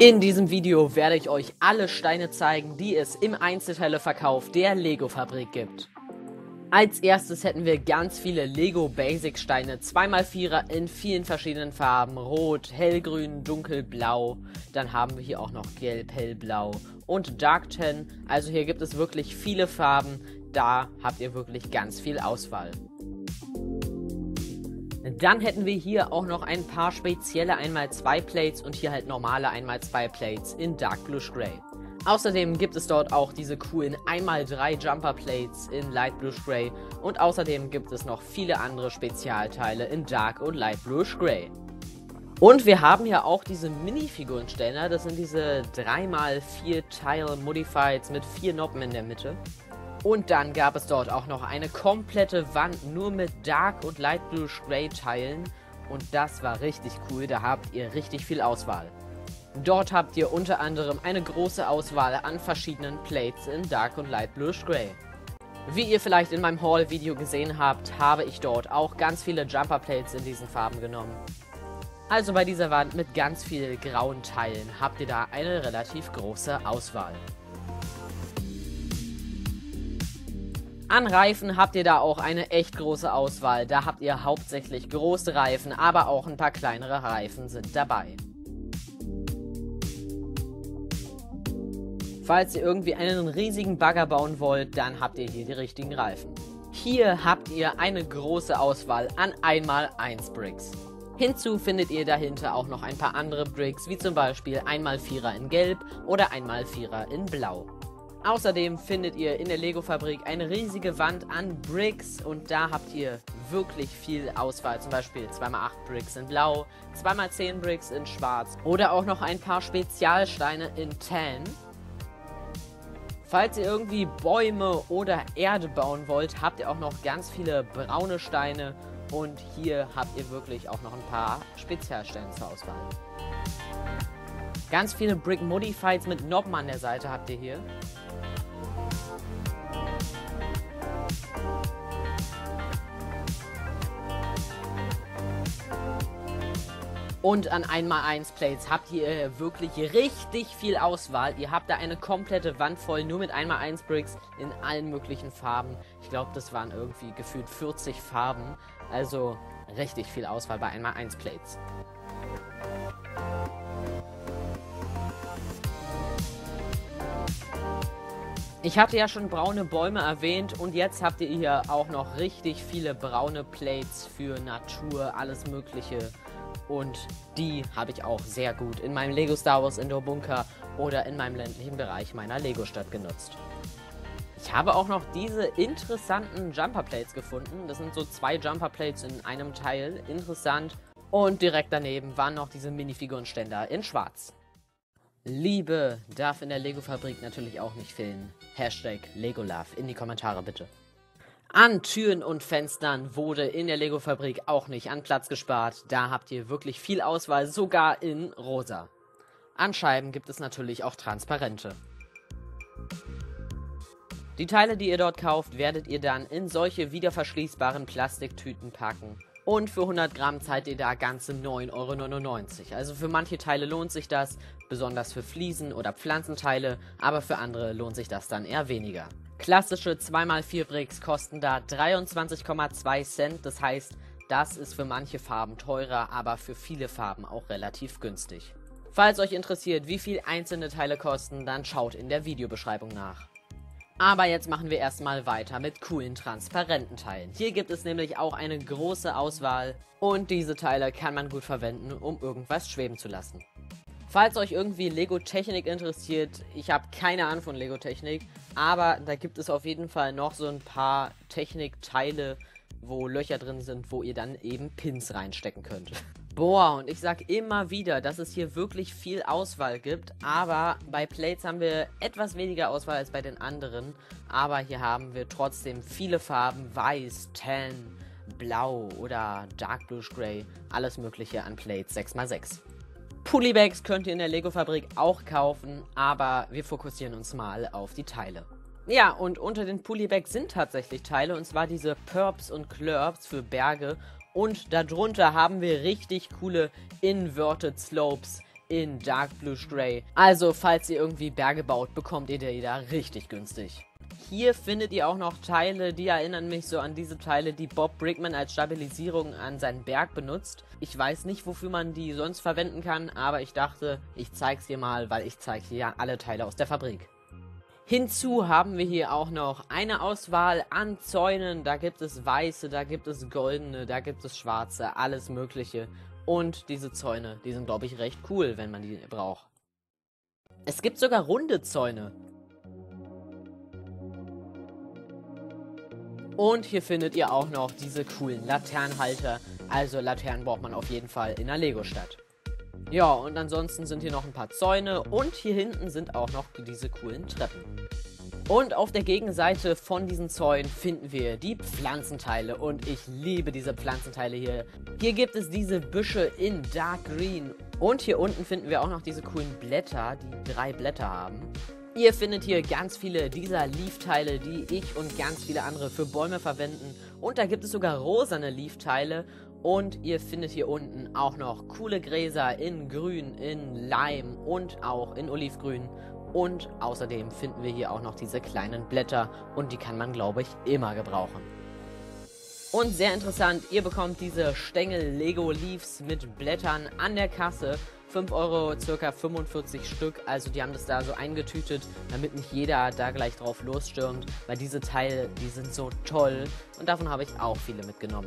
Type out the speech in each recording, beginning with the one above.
In diesem Video werde ich euch alle Steine zeigen, die es im Einzelteileverkauf der Lego-Fabrik gibt. Als erstes hätten wir ganz viele Lego Basic Steine, 2x4er in vielen verschiedenen Farben, rot, hellgrün, dunkelblau, dann haben wir hier auch noch gelb, hellblau und Dark Tan, also hier gibt es wirklich viele Farben, da habt ihr wirklich ganz viel Auswahl. Dann hätten wir hier auch noch ein paar spezielle 1x2 Plates und hier halt normale 1x2 Plates in Dark Bluish Grey. Außerdem gibt es dort auch diese coolen 1x3 Jumper Plates in Light Bluish Grey und außerdem gibt es noch viele andere Spezialteile in Dark und Light Bluish Grey. Und wir haben hier auch diese Minifigurenständer, das sind diese 3x4 Tile Modifieds mit 4 Noppen in der Mitte. Und dann gab es dort auch noch eine komplette Wand nur mit Dark und Light Bluish Grey Teilen und das war richtig cool, da habt ihr richtig viel Auswahl. Dort habt ihr unter anderem eine große Auswahl an verschiedenen Plates in Dark und Light Bluish Grey. Wie ihr vielleicht in meinem Haul-Video gesehen habt, habe ich dort auch ganz viele Jumper Plates in diesen Farben genommen. Also bei dieser Wand mit ganz vielen grauen Teilen habt ihr da eine relativ große Auswahl. An Reifen habt ihr da auch eine echt große Auswahl. Da habt ihr hauptsächlich große Reifen, aber auch ein paar kleinere Reifen sind dabei. Falls ihr irgendwie einen riesigen Bagger bauen wollt, dann habt ihr hier die richtigen Reifen. Hier habt ihr eine große Auswahl an 1x1 Bricks. Hinzu findet ihr dahinter auch noch ein paar andere Bricks, wie zum Beispiel 1x4er in Gelb oder 1x4er in Blau. Außerdem findet ihr in der Lego-Fabrik eine riesige Wand an Bricks und da habt ihr wirklich viel Auswahl, zum Beispiel 2x8 Bricks in Blau, 2x10 Bricks in Schwarz oder auch noch ein paar Spezialsteine in Tan. Falls ihr irgendwie Bäume oder Erde bauen wollt, habt ihr auch noch ganz viele braune Steine und hier habt ihr wirklich auch noch ein paar Spezialsteine zur Auswahl. Ganz viele Brick Modifieds mit Noppen an der Seite habt ihr hier. Und an 1x1 Plates habt ihr wirklich richtig viel Auswahl. Ihr habt da eine komplette Wand voll, nur mit 1x1 Bricks in allen möglichen Farben. Ich glaube, das waren irgendwie gefühlt 40 Farben. Also richtig viel Auswahl bei 1x1 Plates. Ich hatte ja schon braune Bäume erwähnt und jetzt habt ihr hier auch noch richtig viele braune Plates für Natur, alles mögliche. Und die habe ich auch sehr gut in meinem Lego Star Wars Indoor Bunker oder in meinem ländlichen Bereich meiner Lego-Stadt genutzt. Ich habe auch noch diese interessanten Jumper Plates gefunden. Das sind so 2 Jumper Plates in einem Teil. Interessant. Und direkt daneben waren noch diese Minifigurenständer in Schwarz. Liebe darf in der Lego-Fabrik natürlich auch nicht fehlen. Hashtag LegoLove in die Kommentare bitte. An Türen und Fenstern wurde in der Lego-Fabrik auch nicht an Platz gespart. Da habt ihr wirklich viel Auswahl, sogar in rosa. An Scheiben gibt es natürlich auch transparente. Die Teile, die ihr dort kauft, werdet ihr dann in solche wiederverschließbaren Plastiktüten packen. Und für 100 Gramm zahlt ihr da ganze 9,99 €. Also für manche Teile lohnt sich das, besonders für Fliesen oder Pflanzenteile, aber für andere lohnt sich das dann eher weniger. Klassische 2x4 Bricks kosten da 23,2 Cent, das heißt, das ist für manche Farben teurer, aber für viele Farben auch relativ günstig. Falls euch interessiert, wie viel einzelne Teile kosten, dann schaut in der Videobeschreibung nach. Aber jetzt machen wir erstmal weiter mit coolen, transparenten Teilen. Hier gibt es nämlich auch eine große Auswahl und diese Teile kann man gut verwenden, um irgendwas schweben zu lassen. Falls euch irgendwie Lego-Technik interessiert, ich habe keine Ahnung von Lego-Technik, aber da gibt es auf jeden Fall noch so ein paar Technikteile, wo Löcher drin sind, wo ihr dann eben Pins reinstecken könnt. Boah, und ich sag immer wieder, dass es hier wirklich viel Auswahl gibt, aber bei Plates haben wir etwas weniger Auswahl als bei den anderen, aber hier haben wir trotzdem viele Farben, weiß, tan, blau oder Dark Bluish Grey, alles mögliche an Plates 6x6. Polybags könnt ihr in der Lego-Fabrik auch kaufen, aber wir fokussieren uns mal auf die Teile. Ja, und unter den Polybags sind tatsächlich Teile, und zwar diese Perps und Clurbs für Berge. Und darunter haben wir richtig coole Inverted Slopes in Dark Blue Grey. Also falls ihr irgendwie Berge baut, bekommt ihr die da richtig günstig. Hier findet ihr auch noch Teile, die erinnern mich so an diese Teile, die Bob Brickman als Stabilisierung an seinen Berg benutzt. Ich weiß nicht, wofür man die sonst verwenden kann, aber ich dachte, ich zeig's dir mal, weil ich zeige hier ja alle Teile aus der Fabrik. Hinzu haben wir hier auch noch eine Auswahl an Zäunen. Da gibt es weiße, da gibt es goldene, da gibt es schwarze, alles mögliche. Und diese Zäune, die sind, glaube ich, recht cool, wenn man die braucht. Es gibt sogar runde Zäune. Und hier findet ihr auch noch diese coolen Laternenhalter. Also Laternen braucht man auf jeden Fall in der Lego-Stadt. Ja, und ansonsten sind hier noch ein paar Zäune und hier hinten sind auch noch diese coolen Treppen. Und auf der Gegenseite von diesen Zäunen finden wir die Pflanzenteile und ich liebe diese Pflanzenteile hier. Hier gibt es diese Büsche in Dark Green und hier unten finden wir auch noch diese coolen Blätter, die 3 Blätter haben. Ihr findet hier ganz viele dieser Leaf-Teile, die ich und ganz viele andere für Bäume verwenden. Und da gibt es sogar rosane Leaf-Teile. Und ihr findet hier unten auch noch coole Gräser in Grün, in Leim und auch in Olivgrün. Und außerdem finden wir hier auch noch diese kleinen Blätter. Und die kann man, glaube ich, immer gebrauchen. Und sehr interessant, ihr bekommt diese Stängel Lego Leaves mit Blättern an der Kasse. 5 Euro, circa 45 Stück, also die haben das da so eingetütet, damit nicht jeder da gleich drauf losstürmt, weil diese Teile, die sind so toll und davon habe ich auch viele mitgenommen.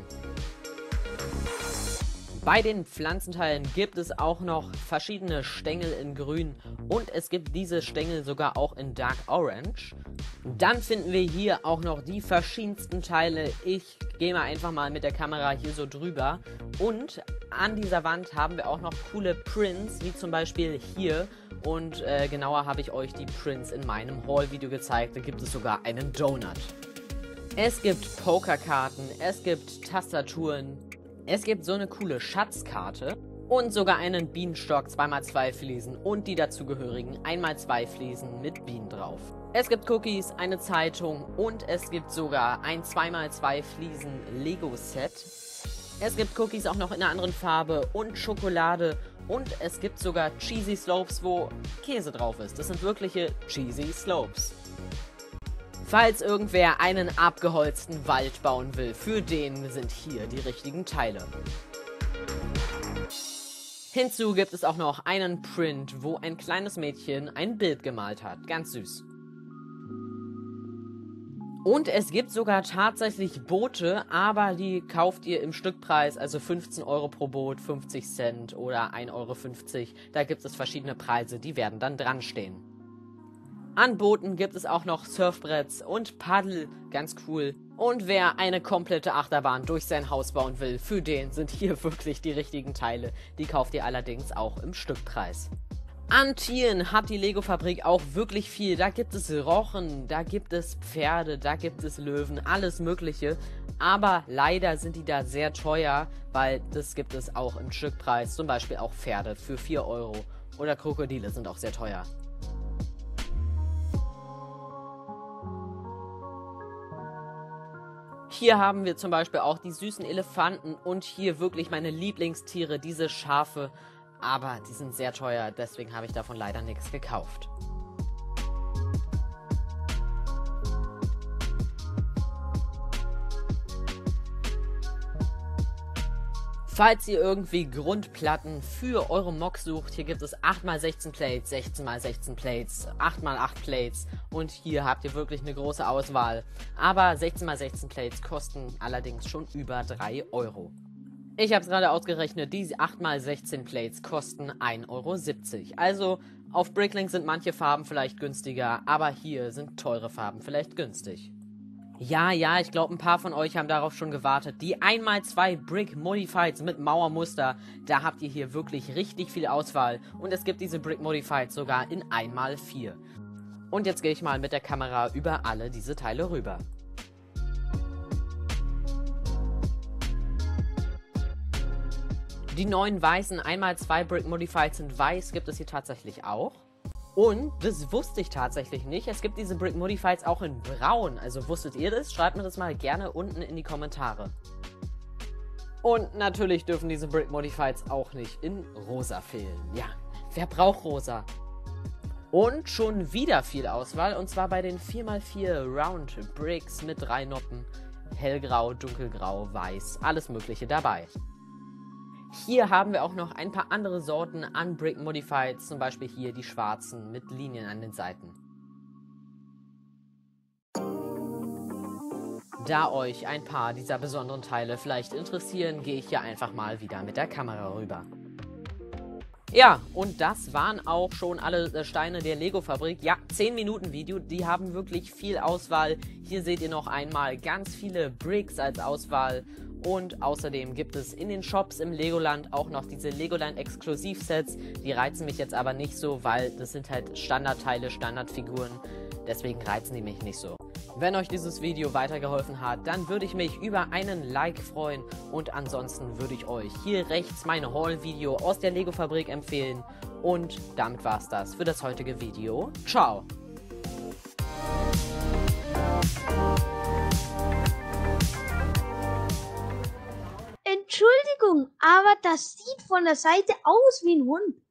Bei den Pflanzenteilen gibt es auch noch verschiedene Stängel in Grün und es gibt diese Stängel sogar auch in Dark Orange. Dann finden wir hier auch noch die verschiedensten Teile. Ich gehe mal einfach mal mit der Kamera hier so drüber. Und an dieser Wand haben wir auch noch coole Prints, wie zum Beispiel hier. Und genauer habe ich euch die Prints in meinem Haul-Video gezeigt. Da gibt es sogar einen Donut. Es gibt Pokerkarten, es gibt Tastaturen. Es gibt so eine coole Schatzkarte und sogar einen Bienenstock 2x2 Fliesen und die dazugehörigen 1x2 Fliesen mit Bienen drauf. Es gibt Cookies, eine Zeitung und es gibt sogar ein 2x2 Fliesen Lego Set. Es gibt Cookies auch noch in einer anderen Farbe und Schokolade und es gibt sogar Cheesy Slopes, wo Käse drauf ist. Das sind wirkliche Cheesy Slopes. Falls irgendwer einen abgeholzten Wald bauen will, für den sind hier die richtigen Teile. Hinzu gibt es auch noch einen Print, wo ein kleines Mädchen ein Bild gemalt hat. Ganz süß. Und es gibt sogar tatsächlich Boote, aber die kauft ihr im Stückpreis, also 15 Euro pro Boot, 50 Cent oder 1,50 Euro. Da gibt es verschiedene Preise, die werden dann dran stehen. An Booten gibt es auch noch Surfbretts und Paddel, ganz cool. Und wer eine komplette Achterbahn durch sein Haus bauen will, für den sind hier wirklich die richtigen Teile. Die kauft ihr allerdings auch im Stückpreis. An Tieren hat die Lego-Fabrik auch wirklich viel. Da gibt es Rochen, da gibt es Pferde, da gibt es Löwen, alles mögliche. Aber leider sind die da sehr teuer, weil das gibt es auch im Stückpreis. Zum Beispiel auch Pferde für 4 Euro. Oder Krokodile sind auch sehr teuer. Hier haben wir zum Beispiel auch die süßen Elefanten und hier wirklich meine Lieblingstiere, diese Schafe. Aber die sind sehr teuer, deswegen habe ich davon leider nichts gekauft. Falls ihr irgendwie Grundplatten für eure Mok sucht, hier gibt es 8x16 Plates, 16x16 Plates, 8x8 Plates und hier habt ihr wirklich eine große Auswahl. Aber 16x16 Plates kosten allerdings schon über 3 Euro. Ich habe es gerade ausgerechnet, diese 8x16 Plates kosten 1,70 Euro. Also auf Bricklink sind manche Farben vielleicht günstiger, aber hier sind teure Farben vielleicht günstig. Ja, ich glaube, ein paar von euch haben darauf schon gewartet. Die 1x2 Brick Modifieds mit Mauermuster, da habt ihr hier wirklich richtig viel Auswahl. Und es gibt diese Brick Modifieds sogar in 1x4. Und jetzt gehe ich mal mit der Kamera über alle diese Teile rüber. Die neuen weißen 1x2 Brick Modifieds sind weiß, gibt es hier tatsächlich auch. Und, das wusste ich tatsächlich nicht, es gibt diese Brick Modifieds auch in braun. Also wusstet ihr das? Schreibt mir das mal gerne unten in die Kommentare. Und natürlich dürfen diese Brick Modifieds auch nicht in rosa fehlen. Ja, Wer braucht rosa? Und schon wieder viel Auswahl, und zwar bei den 4x4 Round Bricks mit 3 Noppen. Hellgrau, dunkelgrau, weiß, alles mögliche dabei. Hier haben wir auch noch ein paar andere Sorten an Brick Modified, zum Beispiel hier die schwarzen mit Linien an den Seiten. Da euch ein paar dieser besonderen Teile vielleicht interessieren, gehe ich hier einfach mal wieder mit der Kamera rüber. Ja, und das waren auch schon alle Steine der Lego-Fabrik. Ja, 10 Minuten Video, die haben wirklich viel Auswahl. Hier seht ihr noch einmal ganz viele Bricks als Auswahl. Und außerdem gibt es in den Shops im Legoland auch noch diese Legoland-Exklusivsets. Die reizen mich jetzt aber nicht so, weil das sind halt Standardteile, Standardfiguren. Deswegen reizen die mich nicht so. Wenn euch dieses Video weitergeholfen hat, dann würde ich mich über einen Like freuen. Und ansonsten würde ich euch hier rechts mein Haul-Video aus der Lego-Fabrik empfehlen. Und damit war es das für das heutige Video. Ciao! Entschuldigung, aber das sieht von der Seite aus wie ein Hund.